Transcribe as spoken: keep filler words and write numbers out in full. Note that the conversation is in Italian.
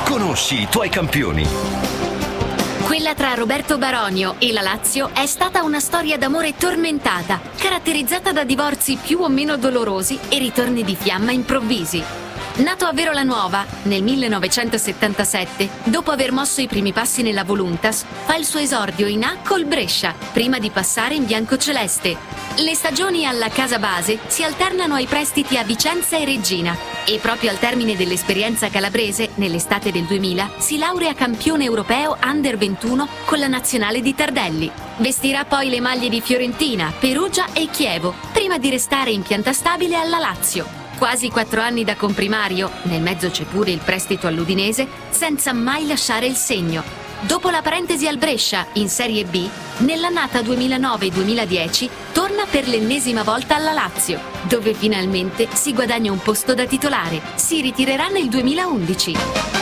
Conosci i tuoi campioni. Quella tra Roberto Baronio e la Lazio è stata una storia d'amore tormentata, caratterizzata da divorzi più o meno dolorosi e ritorni di fiamma improvvisi. Nato a Vero la Nuova nel millenovecentosettantasette, dopo aver mosso i primi passi nella Voluntas, fa il suo esordio in A col Brescia, prima di passare in biancoceleste. Le stagioni alla casa base si alternano ai prestiti a Vicenza e Reggina e proprio al termine dell'esperienza calabrese, nell'estate del duemila, si laurea campione europeo under ventuno con la nazionale di Tardelli. Vestirà poi le maglie di Fiorentina, Perugia e Chievo, prima di restare in pianta stabile alla Lazio. Quasi quattro anni da comprimario, nel mezzo c'è pure il prestito all'Udinese, senza mai lasciare il segno. Dopo la parentesi al Brescia, in Serie B, nell'annata duemilanove duemiladieci torna per l'ennesima volta alla Lazio, dove finalmente si guadagna un posto da titolare. Si ritirerà nel duemilaundici.